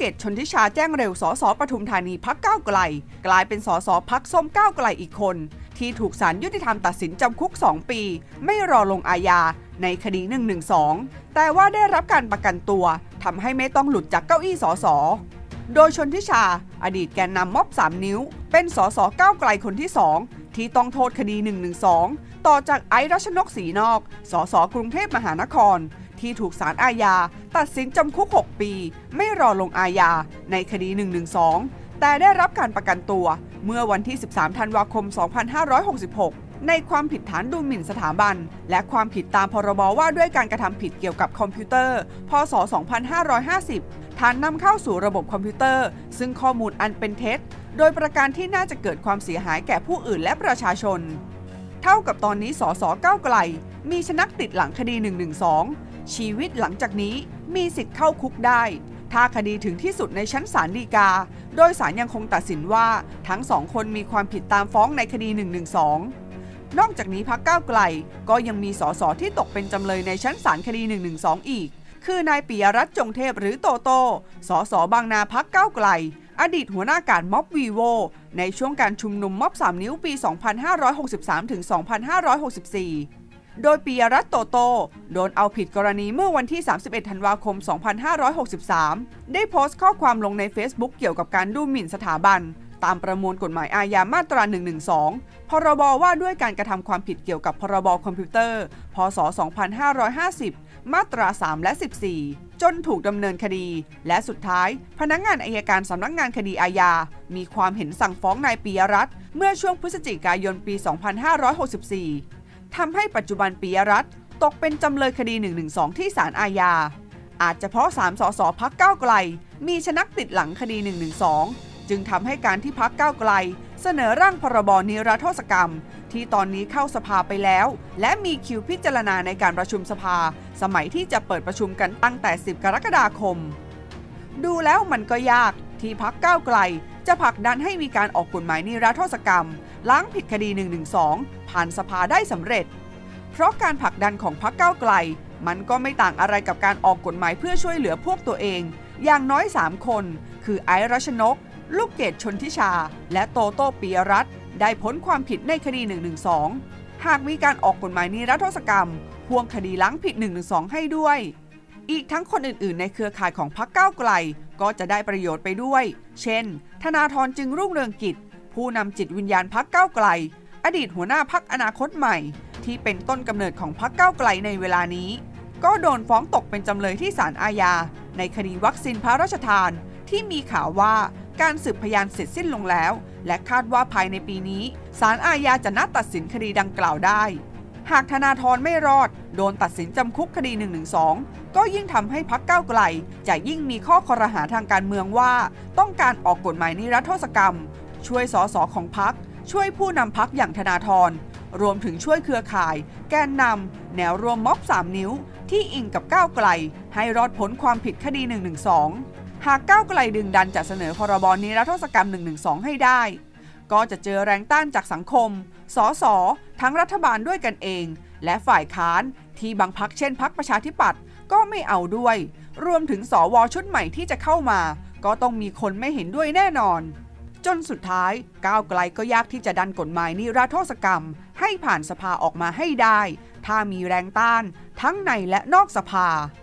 เกตชนทิชาแจ้งเร็วสสปทุมธานีพรรคก้าวไกลกลายเป็นสสพรรคส้มก้าวไกลอีกคนที่ถูกศาลยุติธรรมตัดสินจำคุก2 ปีไม่รอลงอาญาในคดี112แต่ว่าได้รับการประกันตัวทำให้ไม่ต้องหลุดจากเก้าอี้สสโดยชนทิชาอดีตแกนนำม็อบ3 นิ้วเป็นสสก้าวไกลคนที่2ที่ต้องโทษคดี112ต่อจากไอซ์รัชนกศรีนอกสสกรุงเทพมหานครที่ถูกศาลอาญาตัดสินจำคุก6 ปีไม่รอลงอาญาในคดี112แต่ได้รับการประกันตัวเมื่อวันที่13 ธันวาคม 2566ในความผิดฐานดูหมิ่นสถาบันและความผิดตามพรบว่าด้วยการกระทำผิดเกี่ยวกับคอมพิวเตอร์พ.ศ. 2550ฐานนำเข้าสู่ระบบคอมพิวเตอร์ซึ่งข้อมูลอันเป็นเท็จโดยประการที่น่าจะเกิดความเสียหายแก่ผู้อื่นและประชาชนเท่ากับตอนนี้สสก้าวไกลมีชนักติดหลังคดี112ชีวิตหลังจากนี้มีสิทธิ์เข้าคุกได้ถ้าคดีถึงที่สุดในชั้นศาลฎีกาโดยศาลยังคงตัดสินว่าทั้ง2 คนมีความผิดตามฟ้องในคดี112นอกจากนี้พรรคก้าวไกลก็ยังมีสสที่ตกเป็นจำเลยในชั้นศาลคดี112อีกคือนายปิยรัตน์จงเทพหรือโตโต้สสบางนาพรรคก้าวไกลอดีตหัวหน้าการม็อบวีโวในช่วงการชุมนุมม็อบ3 นิ้วปี 2563 ถึง 2564โดยปิยรัตน์โตโต้โดนเอาผิดกรณีเมื่อวันที่ 31 ธันวาคม 2563ได้โพสต์ข้อความลงใน Facebook เกี่ยวกับการดูหมิ่นสถาบันตามประมวลกฎหมายอาญามาตรา112พรบว่าด้วยการกระทำความผิดเกี่ยวกับพรบคอมพิวเตอร์พ.ศ. 2550มาตรา3 และ 14จนถูกดำเนินคดีและสุดท้ายพนักงานอัยการสำนักงานคดีอาญามีความเห็นสั่งฟ้องนายปิยรัตน์เมื่อช่วงพฤศจิกายนปี 2564ทำให้ปัจจุบันปิยรัตน์ตกเป็นจำเลยคดี112ที่ศาลอาญาอาจจะเพราะ3 สสพรรคก้าวไกลมีชนักติดหลังคดี112จึงทำให้การที่พรรคก้าวไกลเสนอร่างพรบนิรโทษกรรมที่ตอนนี้เข้าสภาไปแล้วและมีคิวพิจารณาในการประชุมสภาสมัยที่จะเปิดประชุมกันตั้งแต่10 กรกฎาคมดูแล้วมันก็ยากที่พรรคก้าวไกลจะผลักดันให้มีการออกกฎหมายนิรโทษกรรมล้างผิดคดี112ผ่านสภาได้สำเร็จเพราะการผลักดันของพรรคก้าวไกลมันก็ไม่ต่างอะไรกับการออกกฎหมายเพื่อช่วยเหลือพวกตัวเองอย่างน้อย3 คนคือไอซ์รัชนกลูกเกดชนทิชาและโตโต้ปิยรัตน์ได้พ้นความผิดในคดี112หากมีการออกกฎหมายนิรโทษกรรมพ่วงคดีล้างผิด112ให้ด้วยอีกทั้งคนอื่นๆในเครือข่ายของพรรคก้าวไกลก็จะได้ประโยชน์ไปด้วยเช่นธนาธรจึงรุ่งเรืองกิจผู้นำจิตวิญญาณพรรคก้าวไกลอดีตหัวหน้าพรรคอนาคตใหม่ที่เป็นต้นกำเนิดของพรรคก้าวไกลในเวลานี้ก็โดนฟ้องตกเป็นจำเลยที่ศาลอาญาในคดีวัคซีนพระราชทานที่มีข่าวว่าการสืบพยานเสร็จสิ้นลงแล้วและคาดว่าภายในปีนี้ศาลอาญาจะนัดตัดสินคดีดังกล่าวได้หากธนาธรไม่รอดโดนตัดสินจำคุกคดี112ก็ยิ่งทำให้พรรคก้าวไกลจะยิ่งมีข้อครหาทางการเมืองว่าต้องการออกกฎหมายนิรโทษกรรมช่วยสสของพรรคช่วยผู้นำพรรคอย่างธนาธรรวมถึงช่วยเครือข่ายแกนนำแนวรวมม็อบ3 นิ้วที่อิงกับก้าวไกลให้รอดพ้นความผิดคดี112หากก้าวไกลดึงดันจะเสนอพรบนิรโทษกรรม112ให้ได้ก็จะเจอแรงต้านจากสังคมสสทั้งรัฐบาลด้วยกันเองและฝ่ายค้านที่บางพรรคเช่นพรรคประชาธิปัตย์ก็ไม่เอาด้วยรวมถึงสวชุดใหม่ที่จะเข้ามาก็ต้องมีคนไม่เห็นด้วยแน่นอนจนสุดท้ายก้าวไกลก็ยากที่จะดันกฎหมายนิรโทษกรรมให้ผ่านสภาออกมาให้ได้ถ้ามีแรงต้านทั้งในและนอกสภา